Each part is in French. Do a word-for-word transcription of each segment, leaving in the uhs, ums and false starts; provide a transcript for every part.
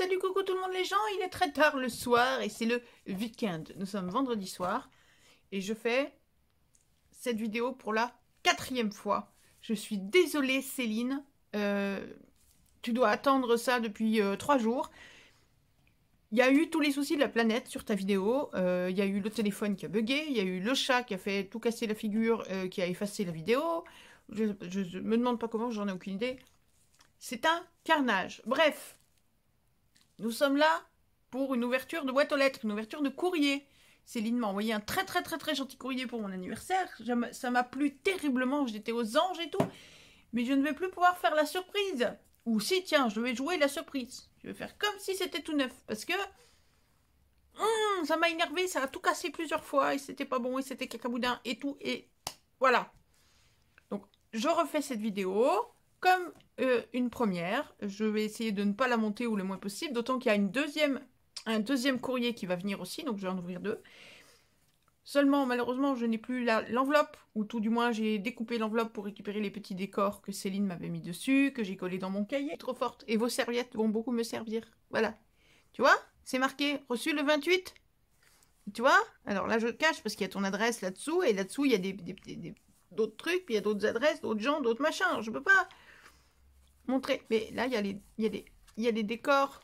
salut, coucou tout le monde les gens, il est très tard le soir et c'est le week-end. Nous sommes vendredi soir et je fais cette vidéo pour la quatrième fois. Je suis désolée Céline, euh, tu dois attendre ça depuis euh, trois jours. Il y a eu tous les soucis de la planète sur ta vidéo, euh, il y a eu le téléphone qui a bugué, il y a eu le chat qui a fait tout casser la figure, euh, qui a effacé la vidéo. Je, je, je me demande pas comment, j'en ai aucune idée. C'est un carnage. Bref. Nous sommes là pour une ouverture de boîte aux lettres, une ouverture de courrier. Céline m'a envoyé un très très très très gentil courrier pour mon anniversaire. Ça m'a plu terriblement, j'étais aux anges et tout. Mais je ne vais plus pouvoir faire la surprise. Ou si, tiens, je vais jouer la surprise. Je vais faire comme si c'était tout neuf. Parce que hum, ça m'a énervé, ça a tout cassé plusieurs fois. Et c'était pas bon, et c'était cacaboudin et tout. Et voilà. Donc, je refais cette vidéo comme euh, une première. Je vais essayer de ne pas la monter ou le moins possible, d'autant qu'il y a une deuxième, un deuxième courrier qui va venir aussi, donc je vais en ouvrir deux. Seulement, malheureusement, je n'ai plus l'enveloppe, ou tout du moins, j'ai découpé l'enveloppe pour récupérer les petits décors que Céline m'avait mis dessus, que j'ai collé dans mon cahier. Trop forte. Et vos serviettes vont beaucoup me servir. Voilà. Tu vois? C'est marqué « Reçu le vingt-huit ». Tu vois? Alors là, je cache parce qu'il y a ton adresse là-dessous, et là-dessous, il y a des, des, des, des d'autres trucs, puis il y a d'autres adresses, d'autres gens, d'autres machins. Alors, je peux pas montrer. Mais là, il y a les, il y a des, il y a des décors.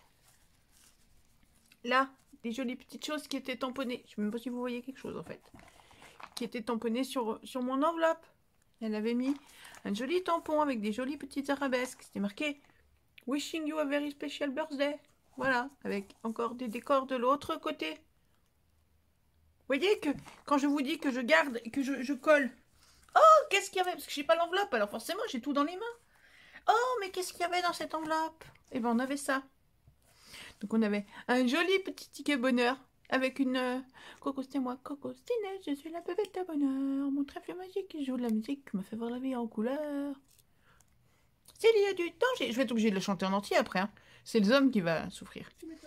Là, des jolies petites choses qui étaient tamponnées. Je ne sais même pas si vous voyez quelque chose, en fait. Qui étaient tamponnées sur, sur mon enveloppe. Elle avait mis un joli tampon avec des jolies petites arabesques. C'était marqué « Wishing you a very special birthday ». Voilà, avec encore des décors de l'autre côté. Vous voyez que quand je vous dis que je garde et que je, je colle... Oh, qu'est-ce qu'il y avait? Parce que j'ai pas l'enveloppe, alors forcément, j'ai tout dans les mains. Oh, mais qu'est-ce qu'il y avait dans cette enveloppe? Eh bien, on avait ça. Donc, on avait un joli petit ticket bonheur avec une... Euh, Coco, c'était moi. Coco, Stinette, je suis la bébête de bonheur. Mon trèfle magique qui joue de la musique qui me fait voir la vie en couleur. S'il y a du danger... Je vais être obligée de le chanter en entier après. Hein. C'est le homme qui va souffrir.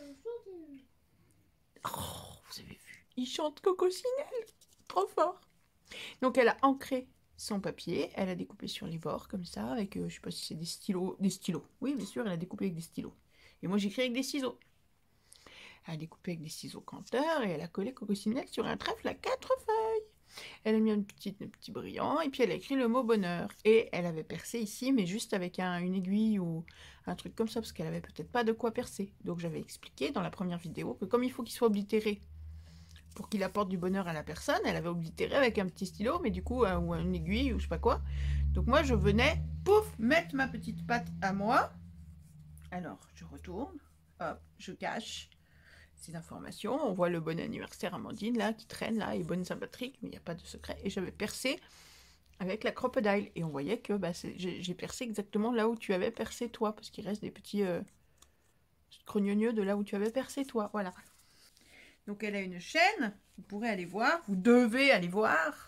Oh, vous avez vu? Il chante Coco Sinelle. Trop fort. Donc, elle a ancré son papier, elle a découpé sur les bords comme ça, avec, euh, je sais pas si c'est des stylos, des stylos, oui bien sûr, elle a découpé avec des stylos, et moi j'écris avec des ciseaux. Elle a découpé avec des ciseaux canteurs, et elle a collé Coco Sinelle sur un trèfle à quatre feuilles. Elle a mis un petit, un petit brillant, et puis elle a écrit le mot bonheur, et elle avait percé ici, mais juste avec un, une aiguille ou un truc comme ça, parce qu'elle avait peut-être pas de quoi percer. Donc j'avais expliqué dans la première vidéo que comme il faut qu'il soit oblitéré pour qu'il apporte du bonheur à la personne, elle avait oblitéré avec un petit stylo, mais du coup, euh, ou une aiguille, ou je sais pas quoi. Donc moi, je venais, pouf, mettre ma petite patte à moi. Alors, je retourne, hop, je cache ces informations. On voit le bon anniversaire Amandine, là, qui traîne, là, et bonne Saint-Patrick, mais il n'y a pas de secret. Et j'avais percé avec la crocodile, et on voyait que bah, j'ai percé exactement là où tu avais percé toi, parce qu'il reste des petits euh, crognonieux de là où tu avais percé toi, voilà. Donc elle a une chaîne, vous pourrez aller voir, vous devez aller voir.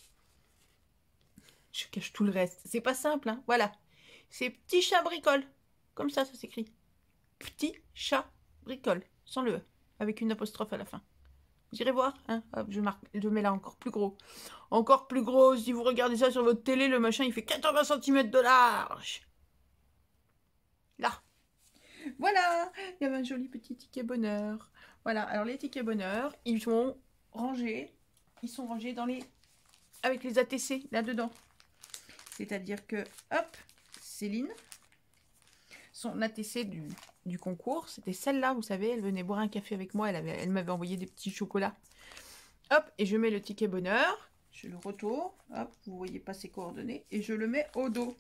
Je cache tout le reste, c'est pas simple, hein, voilà. C'est petit chat bricole, comme ça, ça s'écrit. Petit chat bricole, sans le E, avec une apostrophe à la fin. Vous irez voir, hein, hop, je, marque, je mets là encore plus gros. Encore plus gros, si vous regardez ça sur votre télé, le machin, il fait quatre-vingts centimètres de large. Là. Voilà, il y avait un joli petit ticket bonheur. Voilà, alors les tickets bonheur, ils sont rangés, ils sont rangés dans les, avec les A T C là-dedans. C'est-à-dire que, hop, Céline, son A T C du, du concours, c'était celle-là, vous savez, elle venait boire un café avec moi, elle avait, elle m'avait envoyé des petits chocolats. Hop, et je mets le ticket bonheur, je le retourne, hop, vous voyez pas ses coordonnées, et je le mets au dos.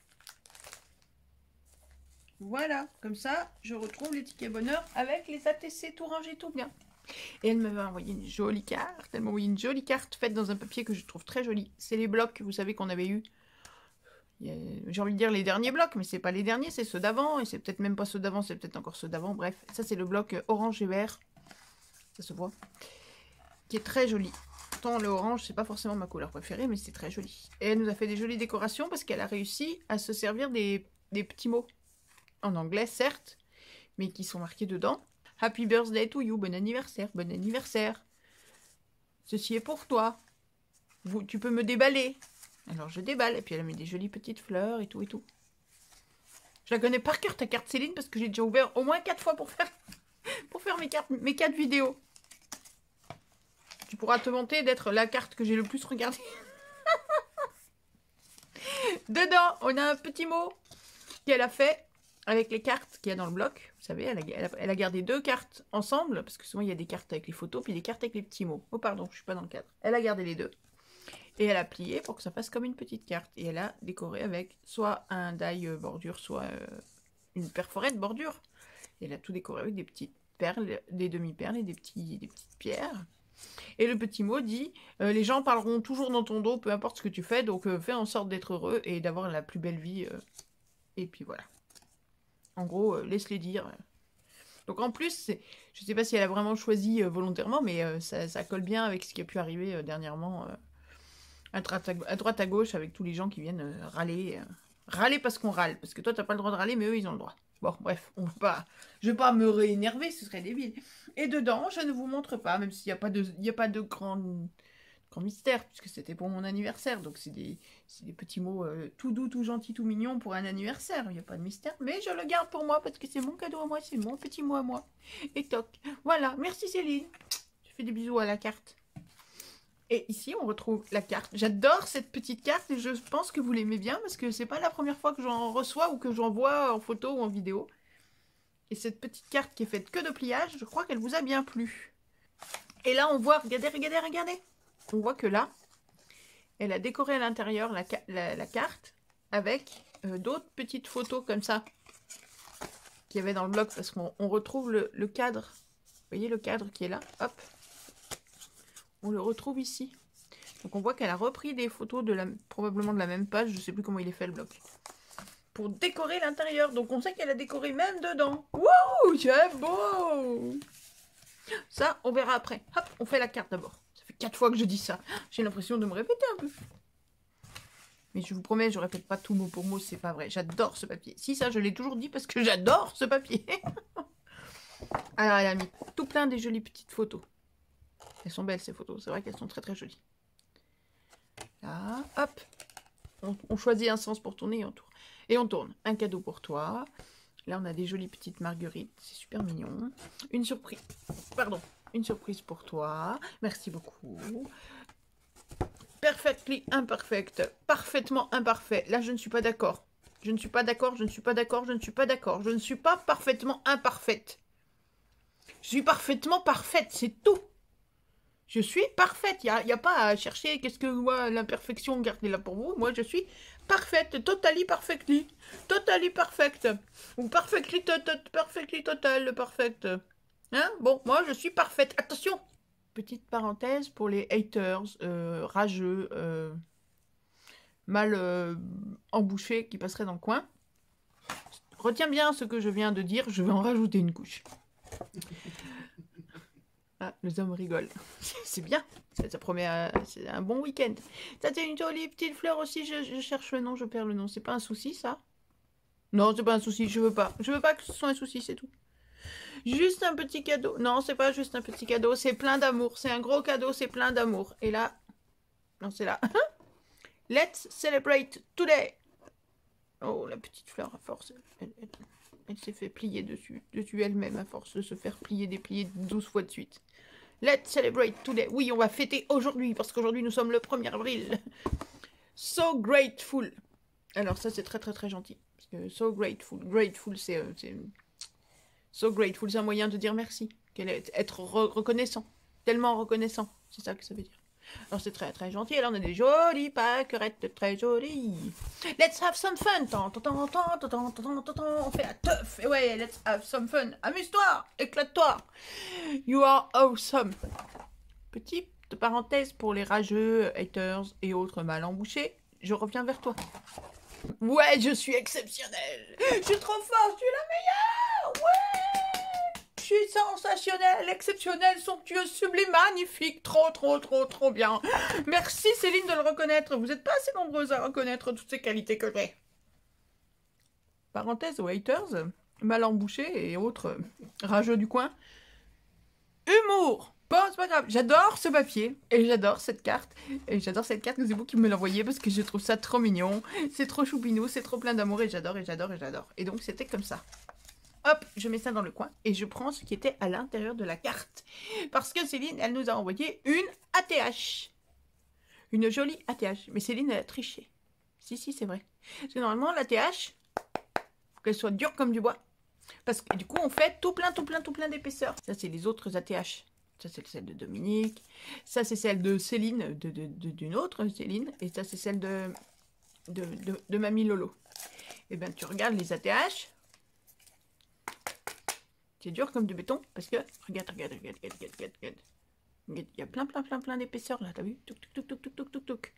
Voilà, comme ça, je retrouve les tickets bonheur avec les A T C tout rangés, tout bien. Et elle m'avait envoyé une jolie carte. Elle m'a envoyé une jolie carte faite dans un papier que je trouve très joli. C'est les blocs, vous savez, qu'on avait eu. J'ai envie de dire les derniers blocs, mais c'est pas les derniers, c'est ceux d'avant. Et c'est peut-être même pas ceux d'avant, c'est peut-être encore ceux d'avant. Bref, ça c'est le bloc orange et vert. Ça se voit. Qui est très joli. Pourtant, le orange, c'est pas forcément ma couleur préférée, mais c'est très joli. Et elle nous a fait des jolies décorations parce qu'elle a réussi à se servir des, des petits mots. En anglais, certes, mais qui sont marqués dedans. Happy birthday to you, bon anniversaire, bon anniversaire. Ceci est pour toi. Vous, tu peux me déballer. Alors je déballe, et puis elle a mis des jolies petites fleurs et tout et tout. Je la connais par cœur ta carte Céline parce que j'ai déjà ouvert au moins quatre fois pour faire, pour faire mes, cartes, mes quatre vidéos. Tu pourras te vanter d'être la carte que j'ai le plus regardée. Dedans, on a un petit mot qu'elle a fait avec les cartes qu'il y a dans le bloc. Vous savez, elle a, elle, a, elle a gardé deux cartes ensemble, parce que souvent il y a des cartes avec les photos, puis des cartes avec les petits mots. Oh pardon, je suis pas dans le cadre. Elle a gardé les deux. Et elle a plié pour que ça fasse comme une petite carte. Et elle a décoré avec soit un die bordure, soit euh, une perforette bordure. Et elle a tout décoré avec des petites perles, des demi-perles et des, petits, des petites pierres. Et le petit mot dit euh, les gens parleront toujours dans ton dos, peu importe ce que tu fais, donc euh, fais en sorte d'être heureux et d'avoir la plus belle vie. Euh, et puis voilà. En gros, euh, laisse-les dire. Donc en plus, je ne sais pas si elle a vraiment choisi euh, volontairement, mais euh, ça, ça colle bien avec ce qui a pu arriver euh, dernièrement euh, à, droite à, à droite à gauche avec tous les gens qui viennent euh, râler. Euh, râler parce qu'on râle. Parce que toi, tu n'as pas le droit de râler, mais eux, ils ont le droit. Bon, bref, on va pas, je ne vais pas me réénerver, ce serait débile. Et dedans, je ne vous montre pas, même s'il n'y a pas de, il y a pas de grand, grand mystère, puisque c'était pour mon anniversaire. Donc, c'est des, des petits mots euh, tout doux, tout gentils, tout mignons pour un anniversaire. Il n'y a pas de mystère, mais je le garde pour moi, parce que c'est mon cadeau à moi, c'est mon petit mot à moi. Et toc. Voilà, merci Céline. Je fais des bisous à la carte. Et ici, on retrouve la carte. J'adore cette petite carte et je pense que vous l'aimez bien parce que c'est pas la première fois que j'en reçois ou que j'en vois en photo ou en vidéo. Et cette petite carte qui est faite que de pliage, je crois qu'elle vous a bien plu. Et là, on voit, regardez, regardez, regardez. On voit que là, elle a décoré à l'intérieur la, la, la carte avec euh, d'autres petites photos comme ça qu'il y avait dans le bloc parce qu'on retrouve le, le cadre. Vous voyez le cadre qui est là, hop. On le retrouve ici. Donc on voit qu'elle a repris des photos de la, probablement de la même page. Je ne sais plus comment il est fait le bloc. Pour décorer l'intérieur. Donc on sait qu'elle a décoré même dedans. Wouh, c'est beau. Ça, on verra après. Hop, on fait la carte d'abord. Ça fait quatre fois que je dis ça. J'ai l'impression de me répéter un peu. Mais je vous promets, je ne répète pas tout mot pour mot. C'est pas vrai. J'adore ce papier. Si, ça, je l'ai toujours dit parce que j'adore ce papier. Alors, elle a mis tout plein des jolies petites photos. Elles sont belles ces photos, c'est vrai qu'elles sont très très jolies. Là, hop, on, on choisit un sens pour tourner et on tourne. Et on tourne. Un cadeau pour toi. Là, on a des jolies petites marguerites, c'est super mignon. Une surprise, pardon, une surprise pour toi. Merci beaucoup. Perfectly imperfect, parfaitement imparfait. Là, je ne suis pas d'accord. Je ne suis pas d'accord, je ne suis pas d'accord, je ne suis pas d'accord. Je ne suis pas parfaitement imparfaite. Je suis parfaitement parfaite, c'est tout. Je suis parfaite, il n'y a, a pas à chercher qu'est-ce que moi, l'imperfection, gardez-la pour vous. Moi, je suis parfaite, totally perfectly, totally perfect, ou perfectly, to to perfectly total, perfect. Hein? Bon, moi, je suis parfaite. Attention, petite parenthèse pour les haters, euh, rageux, euh, mal euh, embouchés qui passeraient dans le coin. Retiens bien ce que je viens de dire, je vais en rajouter une couche. Ah, les hommes rigolent. C'est bien. Ça, ça promet à... c'est un bon week-end. Ça, c'est une jolie petite fleur aussi. Je, je cherche le nom, je perds le nom. C'est pas un souci, ça? Non, c'est pas un souci. Je veux pas. Je veux pas que ce soit un souci, c'est tout. Juste un petit cadeau. Non, c'est pas juste un petit cadeau. C'est plein d'amour. C'est un gros cadeau. C'est plein d'amour. Et là... Non, c'est là. Let's celebrate today. Oh, la petite fleur, à force. Elle, elle, elle s'est fait plier dessus. Dessus elle-même, à force de se faire plier, déplier douze fois de suite. Let's celebrate today. Oui, on va fêter aujourd'hui, parce qu'aujourd'hui, nous sommes le premier avril. So grateful. Alors ça, c'est très, très, très gentil. Parce que so grateful. Grateful, c'est... Euh, so grateful, c'est un moyen de dire merci. Être re reconnaissant. Tellement reconnaissant. C'est ça que ça veut dire. Alors c'est très, très gentil. Alors on a des jolies pâquerettes très jolies. Let's have some fun. On fait la teuf. Et ouais, let's have some fun. Amuse-toi. Éclate-toi. You are awesome. Petite parenthèse pour les rageux, haters et autres mal embouchés. Je reviens vers toi. Ouais, je suis exceptionnelle. Je suis trop forte. Je suis la meilleure. Ouais. Je suis sensationnelle, exceptionnelle, somptueuse, sublime, magnifique. Trop, trop, trop, trop bien. Merci Céline de le reconnaître. Vous n'êtes pas assez nombreuses à reconnaître toutes ces qualités que j'ai. Parenthèse aux haters, mal embouchés et autres rageux du coin. Humour. Bon, c'est pas grave. J'adore ce papier. Et j'adore cette carte. Et j'adore cette carte. C'est vous qui me l'envoyez parce que je trouve ça trop mignon. C'est trop choupinou. C'est trop plein d'amour. Et j'adore, et j'adore, et j'adore. Et donc, c'était comme ça. Hop, je mets ça dans le coin. Et je prends ce qui était à l'intérieur de la carte. Parce que Céline, elle nous a envoyé une A T H. Une jolie A T H. Mais Céline, elle a triché. Si, si, c'est vrai. Parce que normalement, l'A T H, faut qu'elle soit dure comme du bois. Parce que du coup, on fait tout plein, tout plein, tout plein d'épaisseur. Ça, c'est les autres A T H. Ça, c'est celle de Dominique. Ça, c'est celle de Céline, de, de, de, d'une autre Céline. Et ça, c'est celle de, de, de, de Mamie Lolo. Et bien, tu regardes les A T H. C'est dur comme du béton. Parce que, regarde, regarde, regarde, regarde, regarde, regarde, regarde. Il y a plein, plein, plein, plein d'épaisseur là. T'as vu? Touc, touc, touc, touc, touc, touc, touc.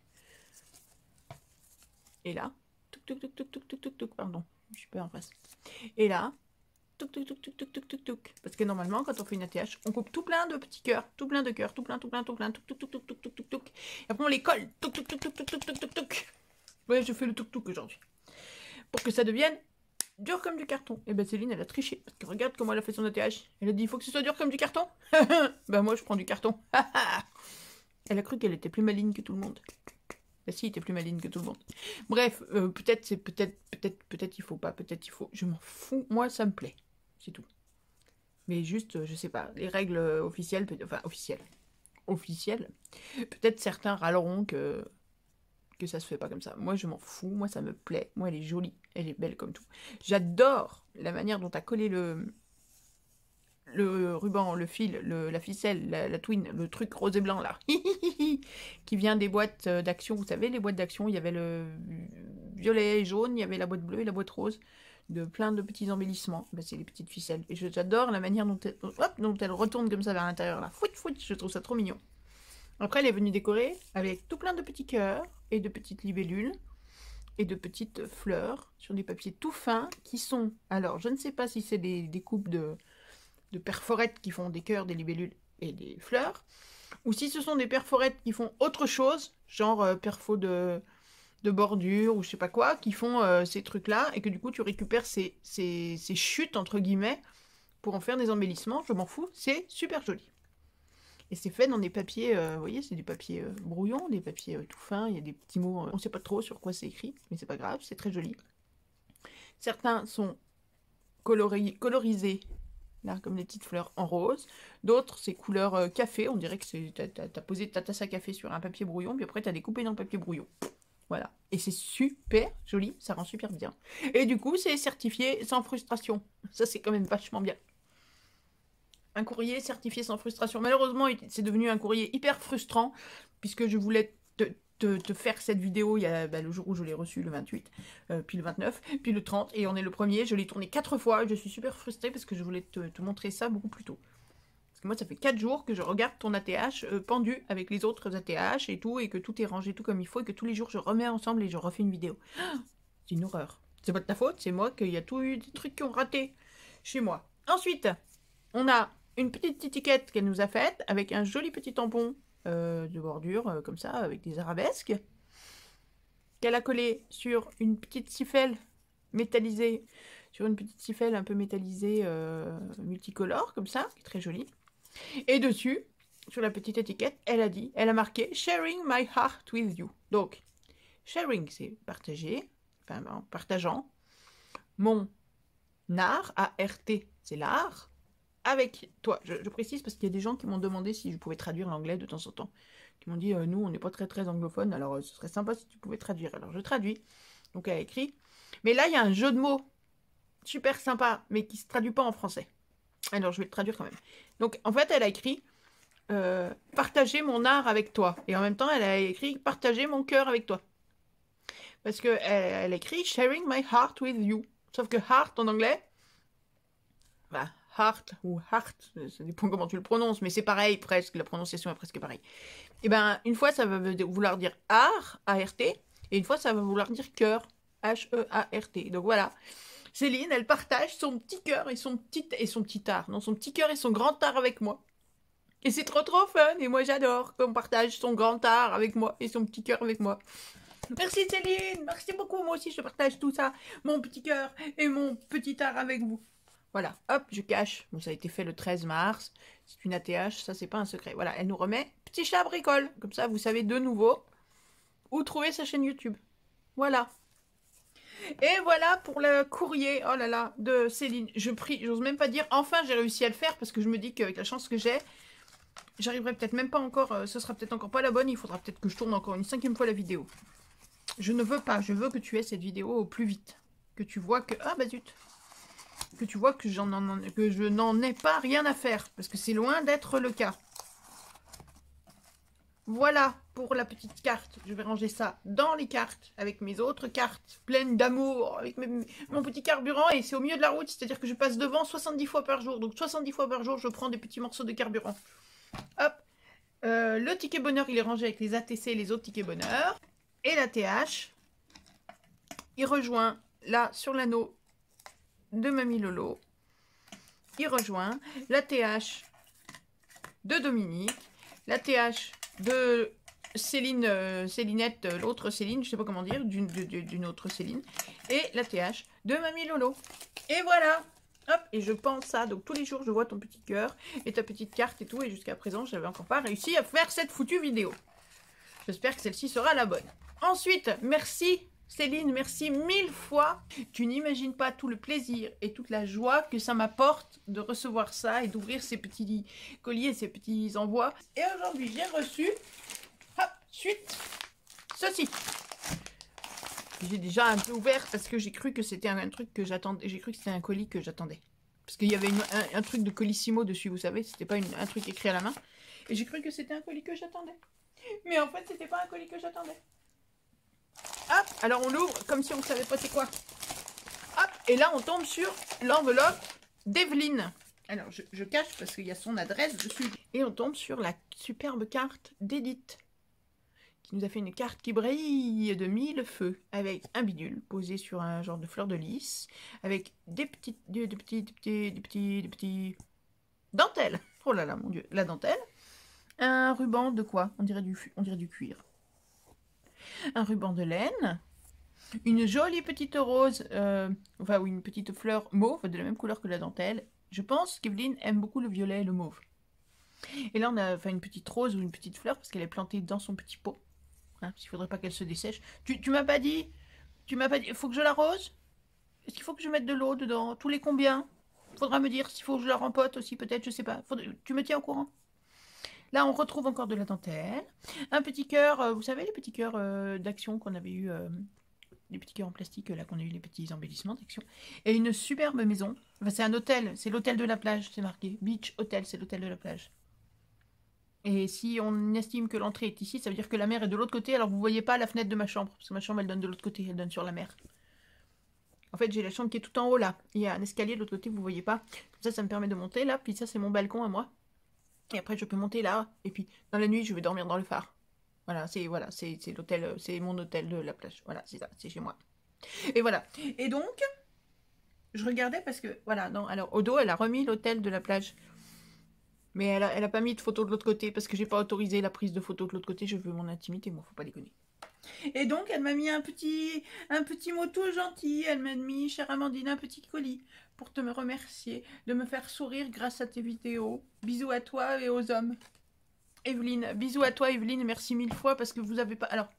Et là, touc, touc, touc, touc, touc, touc, touc, touc, pardon. Je suis pas en face. Et là, touc, touc, touc, touc, touc, touc, touc, touc. Parce que normalement, quand on fait une A T H, on coupe tout plein de petits cœurs, tout plein de cœurs, tout plein, tout plein, tout plein, touc, touc, touc, touc, touc, touc, touc, touc. Et après, on les colle. Touc, touc, touc, touc, touc, touc, touc, touc, touc. Ouais, je fais le touc, touc aujourd'hui. Pour que ça devienne dur comme du carton. Et ben Céline, elle a triché. Parce que regarde comment elle a fait son A T H. Elle a dit, il faut que ce soit dur comme du carton. Ben moi, je prends du carton. Elle a cru qu'elle était plus maligne que tout le monde. Bah si, il était plus maligne que tout le monde. Bref, euh, peut-être, c'est peut-être, peut-être, peut-être il faut pas, peut-être il faut. Je m'en fous. Moi, ça me plaît. C'est tout. Mais juste, euh, je sais pas, les règles euh, officielles, enfin officielles, officielles, peut-être certains râleront que que ça se fait pas comme ça. Moi, je m'en fous. Moi, ça me plaît. Moi, elle est jolie. Elle est belle comme tout. J'adore la manière dont tu as collé le le ruban, le fil, le, la ficelle, la, la twine, le truc rose et blanc là, qui vient des boîtes d'action. Vous savez, les boîtes d'action, il y avait le violet et jaune, il y avait la boîte bleue et la boîte rose, de plein de petits embellissements. Ben, c'est les petites ficelles. Et j'adore la manière dont elle, hop, dont elle retourne comme ça vers l'intérieur là. Fouit, fouit, je trouve ça trop mignon. Après, elle est venue décorer avec tout plein de petits cœurs et de petites libellules et de petites fleurs sur des papiers tout fins qui sont, alors je ne sais pas si c'est des, des coupes de de perforettes qui font des cœurs, des libellules et des fleurs, ou si ce sont des perforettes qui font autre chose, genre euh, perfo de, de bordure ou je sais pas quoi, qui font euh, ces trucs-là, et que du coup tu récupères ces, ces, ces chutes, entre guillemets, pour en faire des embellissements, je m'en fous, c'est super joli. Et c'est fait dans des papiers, euh, vous voyez, c'est des papiers euh, brouillons, des papiers euh, tout fins, il y a des petits mots, euh, on sait pas trop sur quoi c'est écrit, mais c'est pas grave, c'est très joli. Certains sont colori colorisés, là, comme des petites fleurs en rose. D'autres, c'est couleur euh, café. On dirait que t'as as posé ta tasse à café sur un papier brouillon, puis après, t'as découpé dans le papier brouillon. Voilà. Et c'est super joli, ça rend super bien. Et du coup, c'est certifié sans frustration. Ça, c'est quand même vachement bien. Un courrier certifié sans frustration. Malheureusement, c'est devenu un courrier hyper frustrant, puisque je voulais te, te, te faire cette vidéo il y a bah, le jour où je l'ai reçu, le vingt-huit, euh, puis le vingt-neuf, puis le trente, et on est le premier. Je l'ai tourné quatre fois, et je suis super frustrée parce que je voulais te, te montrer ça beaucoup plus tôt. Parce que moi, ça fait quatre jours que je regarde ton A T H euh, pendu avec les autres A T H et tout, et que tout est rangé tout comme il faut, et que tous les jours, je remets ensemble et je refais une vidéo. C'est une horreur. C'est pas de ta faute, c'est moi qu'il y a tout eu des trucs qui ont raté chez moi. Ensuite, on a une petite étiquette qu'elle nous a faite avec un joli petit tampon euh, de bordure, euh, comme ça, avec des arabesques, qu'elle a collé sur une petite siffelle métallisée, sur une petite siffelle un peu métallisée, euh, multicolore, comme ça, qui est très jolie. Et dessus, sur la petite étiquette, elle a dit, elle a marqué « Sharing my heart with you ». Donc, sharing, c'est partager, enfin, en partageant. Mon art, A R T, c'est l'art, avec toi. Je, je précise parce qu'il y a des gens qui m'ont demandé si je pouvais traduire l'anglais de temps en temps. Qui m'ont dit, euh, nous, on n'est pas très très anglophone, alors euh, ce serait sympa si tu pouvais traduire. Alors je traduis. Donc elle a écrit. Mais là, il y a un jeu de mots super sympa, mais qui ne se traduit pas en français. Alors je vais le traduire quand même. Donc en fait, elle a écrit euh, partager mon art avec toi. Et en même temps, elle a écrit partager mon cœur avec toi. Parce qu'elle elle écrit sharing my heart with you. Sauf que heart en anglais, bah, heart ou heart, ça dépend comment tu le prononces, mais c'est pareil presque, la prononciation est presque pareille. Et ben une fois ça va vouloir dire art, A R T, et une fois ça va vouloir dire cœur, H E A R T. Donc voilà, Céline, elle partage son petit cœur et son petit et son petit art, non, son petit cœur et son grand art avec moi. Et c'est trop trop fun, et moi j'adore qu'on partage son grand art avec moi et son petit cœur avec moi. Merci Céline, merci beaucoup, moi aussi je partage tout ça, mon petit cœur et mon petit art avec vous. Voilà, hop, je cache. Bon, ça a été fait le treize mars. C'est une A T H, ça c'est pas un secret. Voilà, elle nous remet Petit Chat Bricole. Comme ça, vous savez de nouveau où trouver sa chaîne YouTube. Voilà. Et voilà pour le courrier, oh là là, de Céline. Je prie, j'ose même pas dire, enfin j'ai réussi à le faire parce que je me dis qu'avec la chance que j'ai, j'arriverai peut-être même pas encore, euh, ce sera peut-être encore pas la bonne, il faudra peut-être que je tourne encore une cinquième fois la vidéo. Je ne veux pas, je veux que tu aies cette vidéo au plus vite. Que tu vois que, ah bah zut, que tu vois que, j'en en, que je n'en ai pas rien à faire, parce que c'est loin d'être le cas. Voilà pour la petite carte. Je vais ranger ça dans les cartes avec mes autres cartes pleines d'amour, avec mes, mon petit carburant. Et c'est au milieu de la route, c'est-à-dire que je passe devant soixante-dix fois par jour. Donc soixante-dix fois par jour, je prends des petits morceaux de carburant. Hop. Euh, le ticket bonheur, il est rangé avec les A T C et les autres tickets bonheur. Et la T H, il rejoint là sur l'anneau de Mamie Lolo. Il rejoint la T H de Dominique. La T H de Céline, euh, Célinette, euh, l'autre Céline, je sais pas comment dire, d'une d'une autre Céline, et la T H de Mamie Lolo. Et voilà, hop, et je pense ça, donc tous les jours je vois ton petit cœur et ta petite carte et tout, et jusqu'à présent je n'avais encore pas réussi à faire cette foutue vidéo. J'espère que celle-ci sera la bonne. Ensuite, merci Céline, merci mille fois. Tu n'imagines pas tout le plaisir et toute la joie que ça m'apporte de recevoir ça et d'ouvrir ces petits colis et ces petits envois. Et aujourd'hui, j'ai reçu, hop, suite, ceci. J'ai déjà un peu ouvert parce que j'ai cru que c'était un, un truc que j'attendais. J'ai cru que c'était un colis que j'attendais. Parce qu'il y avait une, un, un truc de colissimo dessus, vous savez. C'était pas une, un truc écrit à la main. Et j'ai cru que c'était un colis que j'attendais. Mais en fait, c'était pas un colis que j'attendais. Hop, alors on l'ouvre comme si on ne savait pas c'est quoi. Hop, et là on tombe sur l'enveloppe d'Evelyne. Alors je, je cache parce qu'il y a son adresse dessus. Et on tombe sur la superbe carte d'Edith, qui nous a fait une carte qui brille de mille feux, avec un bidule posé sur un genre de fleur de lys, avec des petites, des, des petits, des petits, des petits, des petits dentelles. Oh là là, mon Dieu, la dentelle. Un ruban de quoi? On dirait du, on dirait du cuir. Un ruban de laine, une jolie petite rose, euh, enfin ou une petite fleur mauve de la même couleur que la dentelle. Je pense qu'Evelyne aime beaucoup le violet et le mauve. Et là on a enfin, une petite rose ou une petite fleur parce qu'elle est plantée dans son petit pot. Hein, parce qu'il faudrait pas qu'elle se dessèche. Tu, tu m'as pas dit, tu m'as pas dit, faut que je l'arrose? Est-ce qu'il faut que je mette de l'eau dedans? Tous les combien? Faudra me dire s'il faut que je la rempote aussi peut-être, je sais pas. Faudra, tu me tiens au courant? Là, on retrouve encore de la dentelle. Un petit cœur, euh, vous savez, les petits cœurs euh, d'Action qu'on avait eu, euh, les petits cœurs en plastique, là, qu'on a eu les petits embellissements d'Action. Et une superbe maison. Enfin, c'est un hôtel, c'est l'hôtel de la plage, c'est marqué. Beach Hotel, c'est l'hôtel de la plage. Et si on estime que l'entrée est ici, ça veut dire que la mer est de l'autre côté. Alors, vous voyez pas la fenêtre de ma chambre, parce que ma chambre, elle donne de l'autre côté, elle donne sur la mer. En fait, j'ai la chambre qui est tout en haut, là. Il y a un escalier de l'autre côté, vous voyez pas. Comme ça, ça me permet de monter, là. Puis ça, c'est mon balcon à moi. Et après, je peux monter là. Et puis, dans la nuit, je vais dormir dans le phare. Voilà, c'est voilà, c'est l'hôtel, c'est mon hôtel de la plage. Voilà, c'est ça, c'est chez moi. Et voilà. Et donc, je regardais parce que, voilà, non, alors, au dos, elle a remis l'hôtel de la plage. Mais elle a, elle a pas mis de photo de l'autre côté parce que j'ai pas autorisé la prise de photo de l'autre côté. Je veux mon intimité, moi, faut pas déconner. Et donc, elle m'a mis un petit, un petit mot tout gentil. Elle m'a mis, chère Amandine, un petit colis pour te me remercier de me faire sourire grâce à tes vidéos. Bisous à toi et aux hommes. Evelyne, bisous à toi, Evelyne. Merci mille fois parce que vous avez pas... Alors,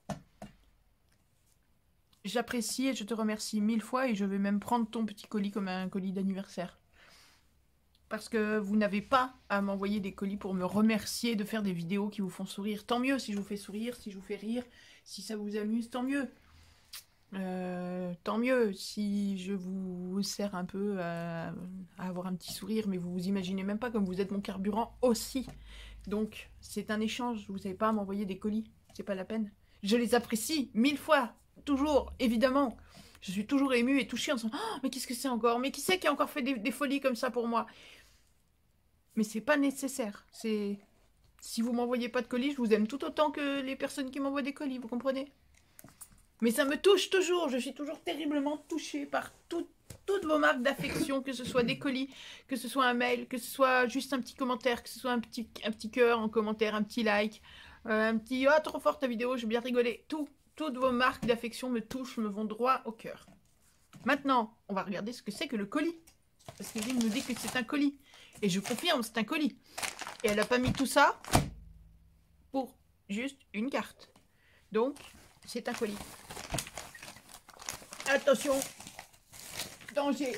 j'apprécie et je te remercie mille fois et je vais même prendre ton petit colis comme un colis d'anniversaire. Parce que vous n'avez pas à m'envoyer des colis pour me remercier de faire des vidéos qui vous font sourire. Tant mieux si je vous fais sourire, si je vous fais rire, si ça vous amuse, tant mieux. Euh, tant mieux si je vous sers un peu à, à avoir un petit sourire, mais vous vous imaginez même pas comme vous êtes mon carburant aussi. Donc, c'est un échange, vous n'avez pas à m'envoyer des colis, c'est pas la peine. Je les apprécie mille fois, toujours, évidemment. Je suis toujours émue et touchée en disant oh, mais qu'est-ce que c'est encore? Mais qui c'est qui a encore fait des, des folies comme ça pour moi? Mais c'est pas nécessaire. C'est si vous m'envoyez pas de colis, je vous aime tout autant que les personnes qui m'envoient des colis, vous comprenez? Mais ça me touche toujours. Je suis toujours terriblement touchée par tout, toutes vos marques d'affection, que ce soit des colis, que ce soit un mail, que ce soit juste un petit commentaire, que ce soit un petit, un petit cœur en commentaire, un petit like, euh, un petit oh trop fort ta vidéo, j'ai bien rigolé. Tout, toutes vos marques d'affection me touchent, me vont droit au cœur. Maintenant, on va regarder ce que c'est que le colis. Parce qu'Evelyne nous dit que c'est un colis. Et je confirme, c'est un colis. Et elle n'a pas mis tout ça pour juste une carte. Donc, c'est un colis. Attention, danger.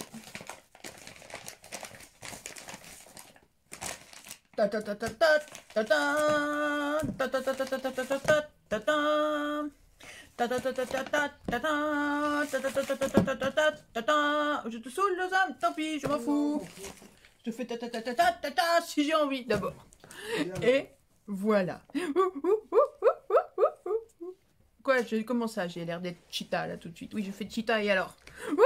Ta ta ta ta ta ta ta ta ta ta ta ta ta ta ta ta ta. Je te saoule, Lausanne, tant pis, je m'en fous. Je te fais ta ta ta ta ta ta ta si j'ai envie d'abord. Et voilà. Quoi, je, comment ça, j'ai l'air d'être cheetah là tout de suite. Oui, je fais cheetah et alors?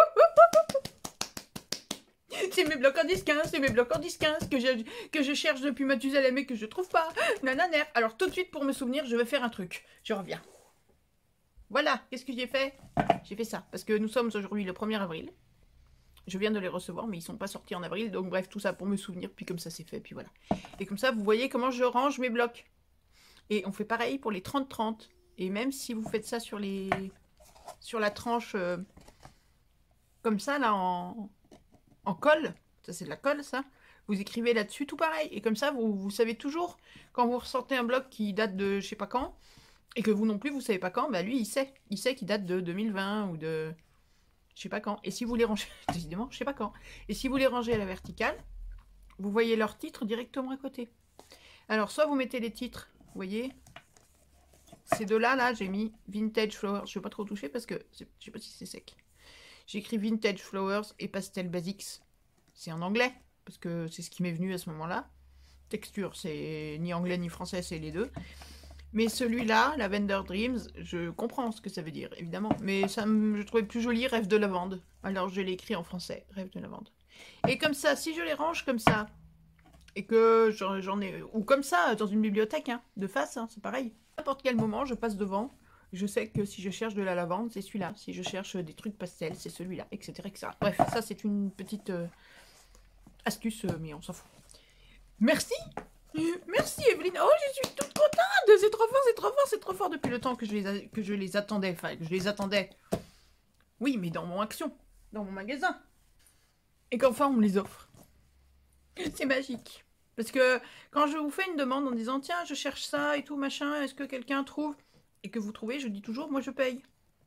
C'est mes blocs en dix quinze, c'est mes blocs en dix quinze que je, que je cherche depuis Mathusalem et que je trouve pas. Nananer. Alors tout de suite pour me souvenir, je vais faire un truc. Je reviens. Voilà, qu'est-ce que j'ai fait? J'ai fait ça, parce que nous sommes aujourd'hui le premier avril. Je viens de les recevoir, mais ils sont pas sortis en avril. Donc bref, tout ça pour me souvenir, puis comme ça c'est fait, puis voilà. Et comme ça, vous voyez comment je range mes blocs. Et on fait pareil pour les trente trente. Et même si vous faites ça sur les sur la tranche euh, comme ça, là, en, en colle, ça c'est de la colle, ça, vous écrivez là-dessus tout pareil. Et comme ça, vous, vous savez toujours, quand vous ressortez un bloc qui date de je sais pas quand, et que vous non plus, vous savez pas quand, bah lui, il sait. Il sait qu'il date de deux mille vingt ou de je sais pas quand. Et si vous les rangez, décidément, je sais pas quand. Et si vous les rangez à la verticale, vous voyez leur titre directement à côté. Alors, soit vous mettez les titres, vous voyez, ces deux-là, là, j'ai mis Vintage Flowers. Je ne vais pas trop toucher parce que je sais pas si c'est sec. J'ai écrit Vintage Flowers et Pastel Basics. C'est en anglais, parce que c'est ce qui m'est venu à ce moment-là. Texture, c'est ni anglais ni français, c'est les deux. Mais celui-là, Lavender Dreams, je comprends ce que ça veut dire, évidemment. Mais ça me, je trouvais plus joli, Rêve de lavande. Alors je l'ai écrit en français, Rêve de lavande. Et comme ça, si je les range comme ça, et que j'en ai... Ou comme ça, dans une bibliothèque, hein, de face, hein, c'est pareil. À n'importe quel moment, je passe devant. Je sais que si je cherche de la lavande, c'est celui-là. Si je cherche des trucs pastels, c'est celui-là, et cetera, et cetera. Bref, ça, c'est une petite euh, astuce, euh, mais on s'en fout. Merci. Merci, Evelyne. Oh, je suis toute contente. C'est trop fort, c'est trop fort, c'est trop fort depuis le temps que je les, que je les attendais. Enfin, que je les attendais. Oui, mais dans mon action, dans mon magasin. Et qu'enfin, on me les offre. C'est magique. Parce que quand je vous fais une demande en disant tiens, je cherche ça et tout, machin, est-ce que quelqu'un trouve? Et que vous trouvez, je dis toujours, moi je paye.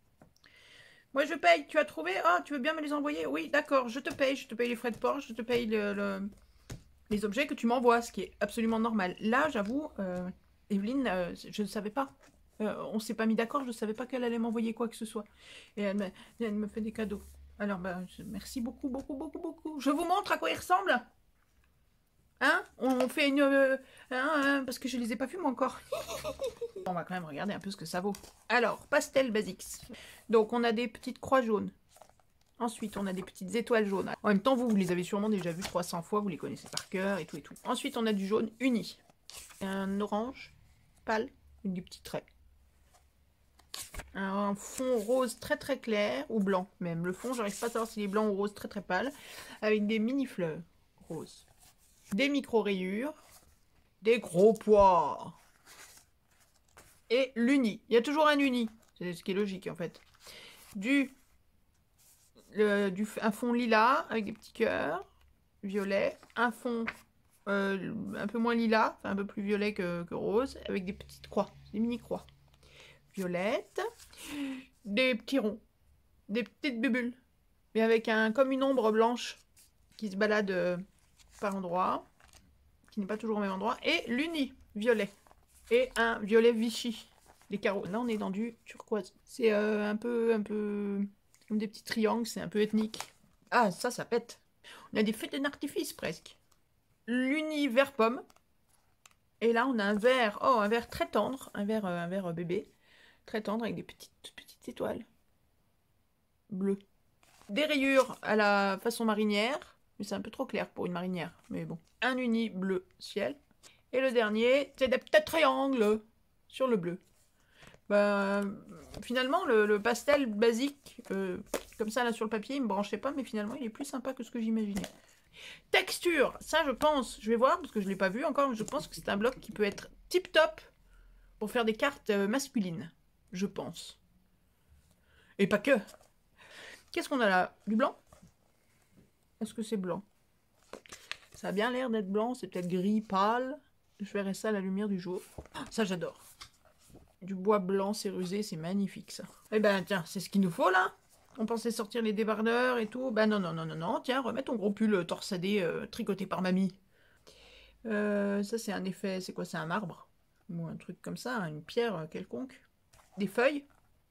Moi je paye, tu as trouvé? Ah, tu veux bien me les envoyer? Oui, d'accord, je te paye, je te paye les frais de port, je te paye le, le, les objets que tu m'envoies, ce qui est absolument normal. Là, j'avoue, euh, Evelyne, euh, je ne savais pas. Euh, on s'est pas mis d'accord, je ne savais pas qu'elle allait m'envoyer quoi que ce soit. Et elle me, elle me fait des cadeaux. Alors, ben, merci beaucoup, beaucoup, beaucoup, beaucoup. Je vous montre à quoi il ressemble. Hein? On fait une... Euh, hein, hein, parce que je les ai pas vus moi encore. On va quand même regarder un peu ce que ça vaut. Alors, Pastel Basics. Donc, on a des petites croix jaunes. Ensuite, on a des petites étoiles jaunes. En même temps, vous, vous les avez sûrement déjà vus trois cents fois. Vous les connaissez par cœur et tout et tout. Ensuite, on a du jaune uni. Un orange pâle avec des petits traits. Un fond rose très très clair. Ou blanc même. Le fond, j'arrive pas à savoir s'il est blanc ou rose très très pâle. Avec des mini fleurs roses. Des micro-rayures, des gros pois, et l'uni. Il y a toujours un uni, c'est ce qui est logique en fait. Du, le, du un fond lilas avec des petits cœurs, violet, un fond euh, un peu moins lilas, enfin un peu plus violet que, que rose, avec des petites croix, des mini-croix. Violette, des petits ronds, des petites bulles, mais avec un comme une ombre blanche qui se balade... Euh, par endroit, qui n'est pas toujours au même endroit, et l'uni violet, et un violet Vichy, les carreaux. Là, on est dans du turquoise. C'est euh, un peu, un peu comme des petits triangles, c'est un peu ethnique. Ah, ça, ça pète. On a des feux d'artifice presque. L'uni vert pomme, et là, on a un vert, oh, un vert très tendre, un vert, euh, un vert bébé, très tendre avec des petites, petites étoiles bleues. Des rayures à la façon marinière. Mais c'est un peu trop clair pour une marinière. Mais bon. Un uni bleu ciel. Et le dernier, c'est des petits triangles sur le bleu. Ben, finalement, le, le pastel basique, euh, comme ça là sur le papier, il me branchait pas. Mais finalement, il est plus sympa que ce que j'imaginais. Texture. Ça, je pense, je vais voir parce que je ne l'ai pas vu encore. Je pense que c'est un bloc qui peut être tip top pour faire des cartes masculines. Je pense. Et pas que. Qu'est-ce qu'on a là? Du blanc? Est-ce que c'est blanc? Ça a bien l'air d'être blanc, c'est peut-être gris pâle. Je verrai ça à la lumière du jour. Ça, j'adore. Du bois blanc cérusé, c'est magnifique, ça. Eh ben, tiens, c'est ce qu'il nous faut, là. On pensait sortir les débardeurs et tout. Ben non, non, non, non, non. Tiens, remets ton gros pull torsadé, euh, tricoté par mamie. Euh, ça, c'est un effet... C'est quoi? C'est un marbre? Ou un truc comme ça, une pierre quelconque. Des feuilles.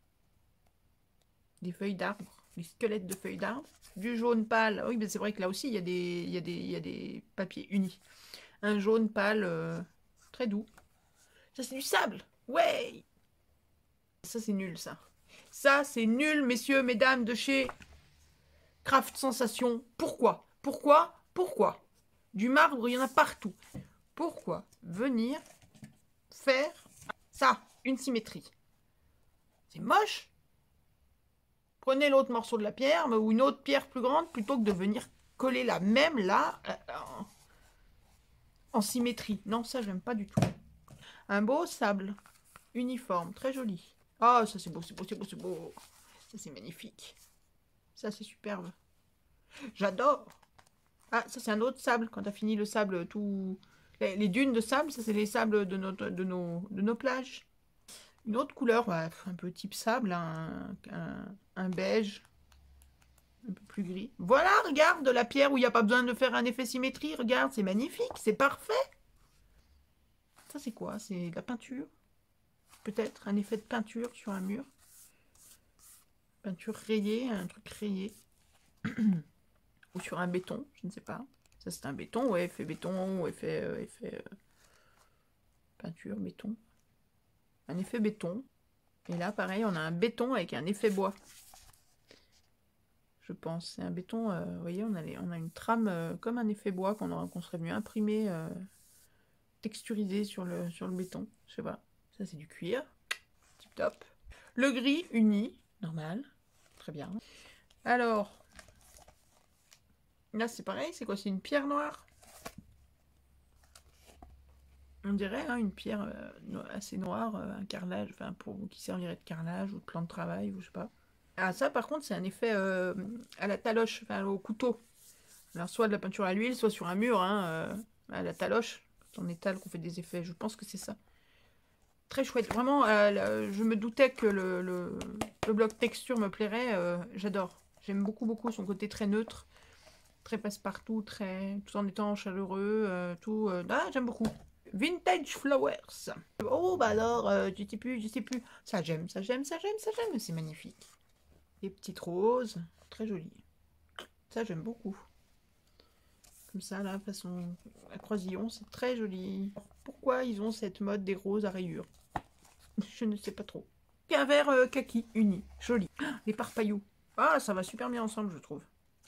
Des feuilles d'arbres. Des squelettes de feuilles d'arbres. Du jaune pâle. Oui, mais c'est vrai que là aussi, il y a des, il y a des, il y a des papiers unis. Un jaune pâle euh, très doux. Ça, c'est du sable. Ouais. Ça, c'est nul, ça. Ça, c'est nul, messieurs, mesdames, de chez Craft Sensation. Pourquoi? Pourquoi? Pourquoi? Du marbre, il y en a partout. Pourquoi venir faire ça? Une symétrie. C'est moche. Prenez l'autre morceau de la pierre ou une autre pierre plus grande plutôt que de venir coller la même là euh, en, en symétrie. Non, ça, j'aime pas du tout. Un beau sable uniforme, très joli. Ah, oh, ça, c'est beau, c'est beau, c'est beau, c'est beau. Ça, c'est magnifique. Ça, c'est superbe. J'adore. Ah, ça, c'est un autre sable. Quand tu as fini le sable, tout... Les, les dunes de sable, ça, c'est les sables de, notre, de, nos, de nos plages. Une autre couleur, ouais, un peu type sable, un, un, un beige, un peu plus gris. Voilà, regarde, de la pierre où il n'y a pas besoin de faire un effet symétrie. Regarde, c'est magnifique, c'est parfait. Ça, c'est quoi? C'est de la peinture? Peut-être un effet de peinture sur un mur. Peinture rayée, un truc rayé. Ou sur un béton, je ne sais pas. Ça, c'est un béton, ouais, effet béton, effet, euh, effet euh, peinture, béton. Un effet béton. Et là, pareil, on a un béton avec un effet bois. Je pense. C'est un béton, euh, vous voyez, on a, les, on a une trame euh, comme un effet bois qu'on qu'on serait venu imprimer, euh, texturiser sur le, sur le béton. Je sais pas. Ça, c'est du cuir. Tip top. Le gris uni, normal. Très bien. Alors, là, c'est pareil. C'est quoi? C'est une pierre noire. On dirait hein, une pierre euh, assez noire, euh, un carrelage, enfin pour qui servirait de carrelage ou de plan de travail, ou je sais pas. Ah ça par contre c'est un effet euh, à la taloche, enfin au couteau. Alors soit de la peinture à l'huile, soit sur un mur, hein, euh, à la taloche, quand on étale qu'on fait des effets, je pense que c'est ça. Très chouette, vraiment, euh, là, je me doutais que le, le, le bloc texture me plairait, euh, j'adore. J'aime beaucoup beaucoup son côté très neutre, très passe-partout, très tout en étant chaleureux, euh, tout. Euh, ah j'aime beaucoup. Vintage Flowers. Oh, bah alors, euh, je sais plus, je sais plus. Ça j'aime, ça j'aime, ça j'aime, ça j'aime. C'est magnifique. Des petites roses, très jolies. Ça j'aime beaucoup. Comme ça, là, façon à croisillon, c'est très joli. Pourquoi ils ont cette mode des roses à rayures? Je ne sais pas trop. Un vert euh, kaki, uni, joli. Ah, les parpaillous. Ah, ça va super bien ensemble, je trouve.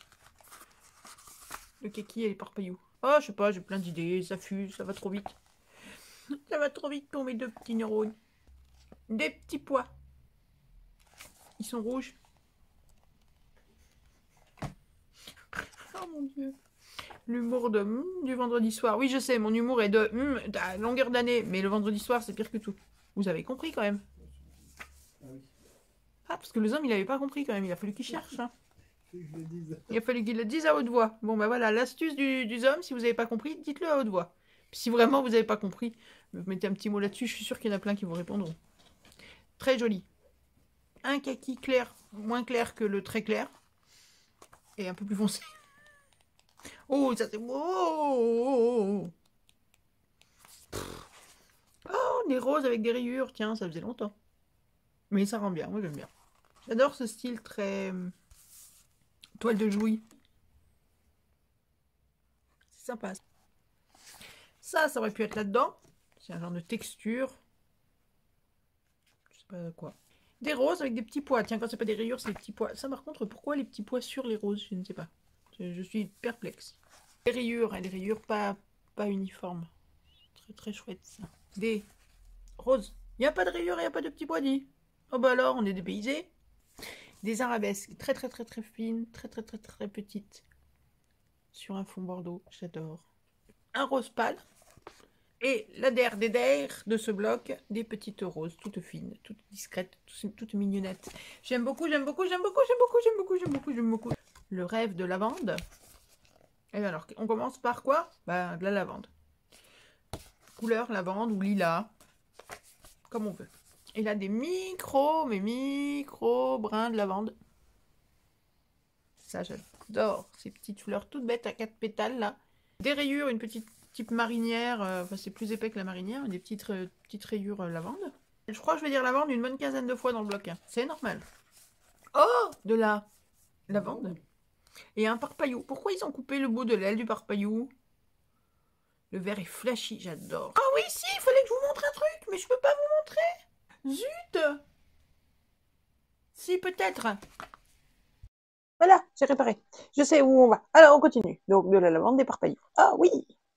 Le kaki et les parpaillous. Oh, je sais pas, j'ai plein d'idées, ça fuse, ça va trop vite. Ça va trop vite pour mes deux petits neurones. Des petits pois. Ils sont rouges. Oh mon dieu. L'humour de mm, du vendredi soir. Oui, je sais, mon humour est de mm, à longueur d'année. Mais le vendredi soir, c'est pire que tout. Vous avez compris quand même. Ah, parce que le homme, il avait pas compris quand même. Il a fallu qu'il cherche. Hein. Il a fallu qu'il le dise à haute voix. Bon, ben voilà, l'astuce du, du homme, si vous n'avez pas compris, dites-le à haute voix. Puis si vraiment vous n'avez pas compris, vous mettez un petit mot là-dessus, je suis sûre qu'il y en a plein qui vous répondront. Très joli. Un kaki clair, moins clair que le très clair. Et un peu plus foncé. Oh, ça c'est beau. Oh, oh, des roses avec des rayures. Tiens, ça faisait longtemps. Mais ça rend bien, moi j'aime bien. J'adore ce style très... toile de Jouy. C'est sympa. Ça, ça aurait pu être là-dedans. C'est un genre de texture. Je sais pas quoi. Des roses avec des petits pois. Tiens, quand c'est pas des rayures, c'est des petits pois. Ça, par contre, pourquoi les petits pois sur les roses? Je ne sais pas. Je, je suis perplexe. Des rayures, hein, des rayures pas, pas uniformes. Très très chouette ça. Des roses. Il n'y a pas de rayures, il n'y a pas de petits pois dit. Oh bah alors, on est dépaysés. Des arabesques très très très très fines, très très très très petites. Sur un fond bordeaux, j'adore. Un rose pâle. Et la der des der de ce bloc, des petites roses, toutes fines, toutes discrètes, toutes mignonnettes. J'aime beaucoup, j'aime beaucoup, j'aime beaucoup, j'aime beaucoup, j'aime beaucoup, j'aime beaucoup, j'aime beaucoup. Le rêve de lavande. Et alors, on commence par quoi? Bah, de la lavande. Couleur lavande ou lilas, comme on veut. Et là, des micros, mais micros brins de lavande. Ça, j'adore. Ces petites fleurs toutes bêtes à quatre pétales, là. Des rayures, une petite type marinière. Euh, enfin, c'est plus épais que la marinière. Des petites, euh, petites rayures euh, lavande. Je crois que je vais dire lavande une bonne quinzaine de fois dans le bloc. Hein. C'est normal. Oh, de la lavande. Et un parpaillou. Pourquoi ils ont coupé le bout de l'aile du parpaillou? Le verre est flashy, j'adore. Ah oui, si, il fallait que je vous montre un truc, mais je peux pas vous montrer. Zut. Si, peut-être. Voilà, j'ai réparé. Je sais où on va. Alors, on continue. Donc, de la lavande, des parpaillous. Ah oui.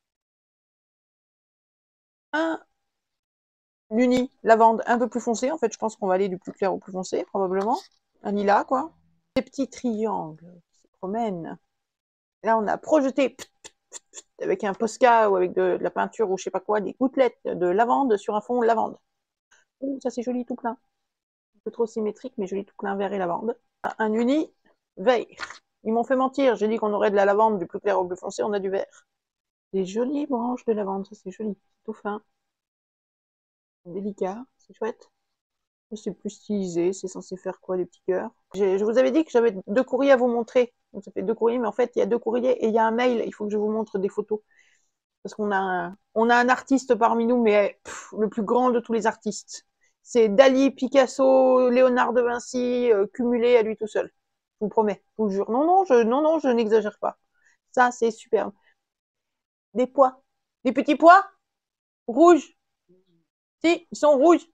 Un uni lavande un peu plus foncé. En fait, je pense qu'on va aller du plus clair au plus foncé, probablement. Un lilas, quoi. Des petits triangles qui se promènent. Là, on a projeté pft, pft, pft, pft, avec un Posca ou avec de, de la peinture ou je sais pas quoi, des gouttelettes de lavande sur un fond lavande. Ouh, ça c'est joli tout plein. Un peu trop symétrique, mais joli tout plein vert et lavande. Un uni vert. Ils m'ont fait mentir. J'ai dit qu'on aurait de la lavande du plus clair au plus foncé. On a du vert. Des jolies branches de lavande. Ça c'est joli. Tout fin. Délicat. C'est chouette. C'est plus stylisé. C'est censé faire quoi, des petits cœurs. Je vous avais dit que j'avais deux courriers à vous montrer. Donc ça fait deux courriers, mais en fait, il y a deux courriers et il y a un mail. Il faut que je vous montre des photos. Parce qu'on a un, on a un artiste parmi nous, mais pff, le plus grand de tous les artistes. C'est Dali, Picasso, Léonard de Vinci, euh, cumulé à lui tout seul. Je vous promets, je vous jure. Non, non, je, non, non, je n'exagère pas. Ça, c'est superbe. Des pois. Des petits pois rouges. Si, ils sont rouges.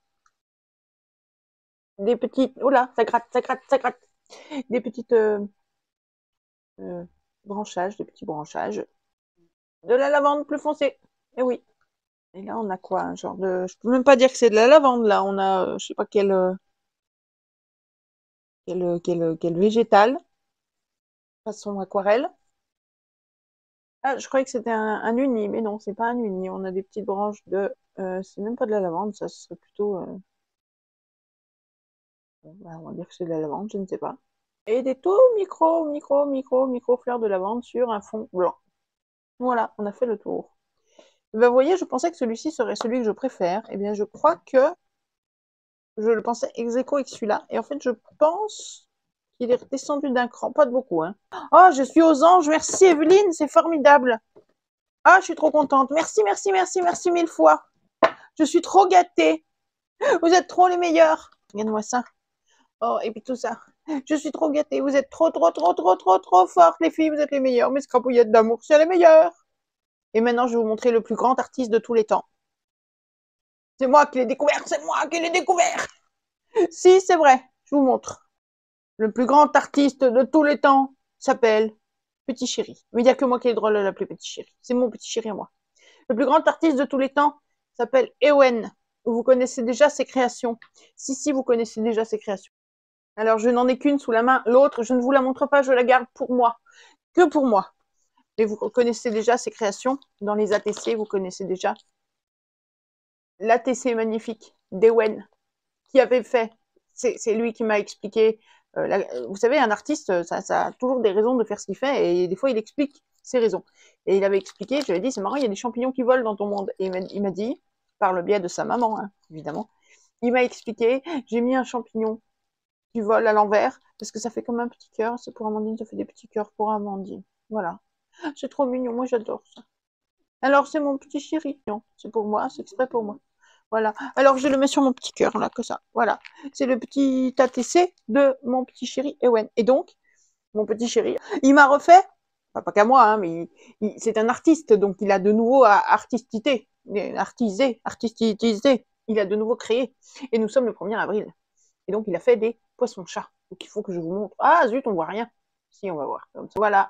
Des petites... Oh là, ça gratte, ça gratte, ça gratte. Des petites euh, euh, branchages, des petits branchages. De la lavande plus foncée. Eh oui. Et là, on a quoi? Un genre de... Je peux même pas dire que c'est de la lavande, là. On a, euh, je sais pas quel... Euh... Quel, quel, quel végétal. Façon aquarelle. Ah, je croyais que c'était un, un uni, mais non, c'est pas un uni. On a des petites branches de... Euh, c'est même pas de la lavande, ça serait plutôt... Euh... Bon, bah, on va dire que c'est de la lavande, je ne sais pas. Et des tout micro, micro, micro, micro fleurs de lavande sur un fond blanc. Voilà, on a fait le tour. Ben, vous voyez, je pensais que celui-ci serait celui que je préfère. Eh bien, je crois que je le pensais ex aequo avec celui-là. Et en fait, je pense qu'il est redescendu d'un cran. Pas de beaucoup, hein. Oh, je suis aux anges. Merci, Evelyne. C'est formidable. Ah, je suis trop contente. Merci, merci, merci, merci mille fois. Je suis trop gâtée. Vous êtes trop les meilleurs. Regarde-moi ça. Oh, et puis tout ça. Je suis trop gâtée. Vous êtes trop, trop, trop, trop, trop, trop fortes, les filles. Vous êtes les meilleures. Mes scrapouillettes d'amour, c'est les meilleures. Et maintenant, je vais vous montrer le plus grand artiste de tous les temps. C'est moi qui l'ai découvert. C'est moi qui l'ai découvert. Si, c'est vrai. Je vous montre. Le plus grand artiste de tous les temps s'appelle Petit Chéri. Mais il n'y a que moi qui ai le droit de l'appeler Petit Chéri. C'est mon Petit Chéri à moi. Le plus grand artiste de tous les temps s'appelle Ewen. Vous connaissez déjà ses créations. Si, si, vous connaissez déjà ses créations. Alors, je n'en ai qu'une sous la main. L'autre, je ne vous la montre pas, je la garde pour moi. Que pour moi. Et vous connaissez déjà ses créations. Dans les A T C, vous connaissez déjà l'A T C magnifique d'Ewen, qui avait fait. C'est lui qui m'a expliqué. Euh, la, vous savez, un artiste, ça, ça a toujours des raisons de faire ce qu'il fait, et des fois, il explique ses raisons. Et il avait expliqué, je lui ai dit, c'est marrant, il y a des champignons qui volent dans ton monde. Et il m'a dit, par le biais de sa maman, hein, évidemment, il m'a expliqué, j'ai mis un champignon qui vole à l'envers, parce que ça fait comme un petit cœur. C'est pour Amandine, ça fait des petits cœurs pour Amandine. Voilà. C'est trop mignon, moi j'adore ça. Alors c'est mon petit chéri. Non, c'est pour moi, c'est exprès pour moi. Voilà. Alors je le mets sur mon petit cœur, là, que ça. Voilà. C'est le petit A T C de mon petit chéri Ewen. Et donc, mon petit chéri, il m'a refait, enfin, pas qu'à moi, hein, mais c'est un artiste, donc il a de nouveau artisté, artisé, artistisé. Il a de nouveau créé. Et nous sommes le premier avril. Et donc, il a fait des poissons-chats. Donc, il faut que je vous montre. Ah, zut, on voit rien. Si, on va voir. Comme ça. Voilà.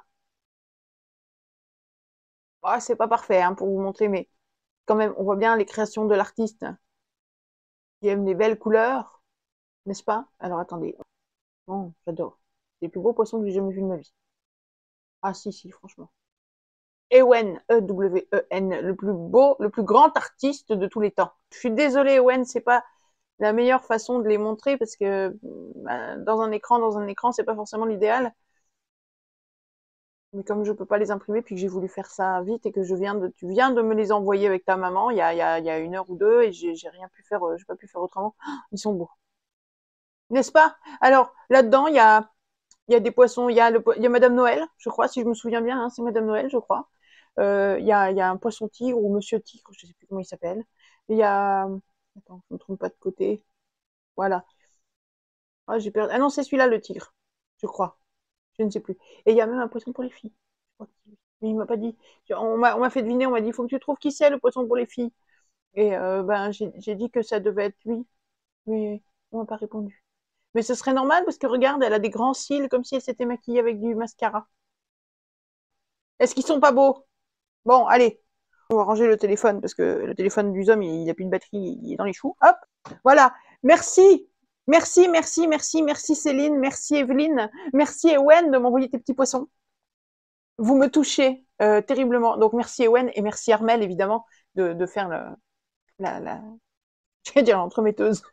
Ah, c'est pas parfait hein, pour vous montrer, mais quand même, on voit bien les créations de l'artiste qui aime les belles couleurs, n'est-ce pas? Alors, attendez. Oh, j'adore. C'est les plus beaux poissons que j'ai jamais vus de ma vie. Ah, si, si, franchement. Ewen, E W E N, le plus beau, le plus grand artiste de tous les temps. Je suis désolée, Ewen, c'est pas la meilleure façon de les montrer parce que bah, dans un écran, dans un écran, c'est pas forcément l'idéal. Mais comme je peux pas les imprimer, puis que j'ai voulu faire ça vite et que je viens de, tu viens de me les envoyer avec ta maman il y a, il y a, il y a une heure ou deux et j'ai j'ai rien pu faire, euh, j'ai pas pu faire autrement. Oh, ils sont beaux, n'est-ce pas? Alors là-dedans, il y a, il y a des poissons, il y a le, il y a Madame Noël, je crois, si je me souviens bien, hein, c'est Madame Noël, je crois. Euh, il y a, il y a un poisson tigre ou Monsieur Tigre, je sais plus comment il s'appelle. Il y a, attends, je me trompe pas de côté. Voilà. Ah, j'ai perdu. Ah non, c'est celui-là le tigre, je crois. Je ne sais plus. Et il y a même un poisson pour les filles. Je crois qu'il- Mais il m'a pas dit. On m'a on m'a fait deviner, on m'a dit, il faut que tu trouves qui c'est le poisson pour les filles. Et euh, ben, j'ai j'ai dit que ça devait être lui. Mais on m'a pas répondu. Mais ce serait normal parce que regarde, elle a des grands cils comme si elle s'était maquillée avec du mascara. Est-ce qu'ils sont pas beaux? Bon, allez. On va ranger le téléphone parce que le téléphone du homme, il n'a plus de batterie, il est dans les choux. Hop, voilà. Merci. Merci, merci, merci, merci Céline, merci Evelyne, merci Ewen de m'envoyer tes petits poissons. Vous me touchez euh, terriblement. Donc merci Ewen et merci Armel évidemment de, de faire le, la, la, je vais dire l'entremetteuse,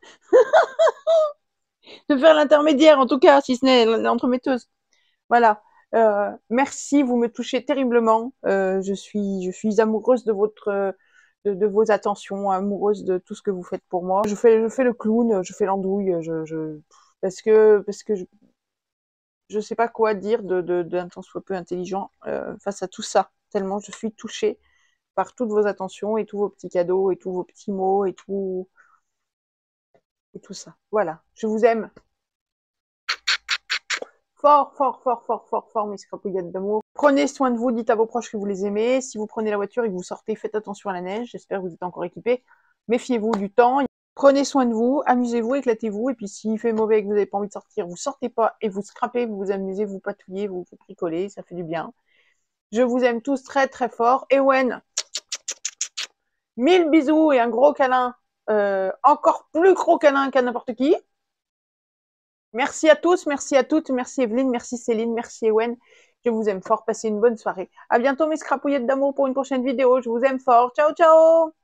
de faire l'intermédiaire en tout cas, si ce n'est l'entremetteuse. Voilà. Euh, merci, vous me touchez terriblement. Euh, je suis, je suis amoureuse de votre, de, de vos attentions, amoureuse de tout ce que vous faites pour moi. Je fais, je fais le clown, je fais l'andouille, je, je, parce que, parce que je, je sais pas quoi dire de, de, d'un temps soit peu intelligent euh, face à tout ça. Tellement je suis touchée par toutes vos attentions et tous vos petits cadeaux et tous vos petits mots et tout, et tout ça. Voilà. Je vous aime. Fort, fort, fort, fort, fort, fort, mes scrapouillettes d'amour. Prenez soin de vous, dites à vos proches que vous les aimez. Si vous prenez la voiture et que vous sortez, faites attention à la neige. J'espère que vous êtes encore équipés. Méfiez-vous du temps. Prenez soin de vous, amusez-vous, éclatez-vous. Et puis s'il fait mauvais et que vous n'avez pas envie de sortir, vous sortez pas et vous scrapez, vous vous amusez, vous patouillez, vous vous bricolez, ça fait du bien. Je vous aime tous très très fort. Ewen, mille bisous et un gros câlin. Euh, encore plus gros câlin qu'à n'importe qui. Merci à tous, merci à toutes, merci Evelyne, merci Céline, merci Ewen. Je vous aime fort, passez une bonne soirée. À bientôt mes scrapouillettes d'amour pour une prochaine vidéo. Je vous aime fort. Ciao, ciao!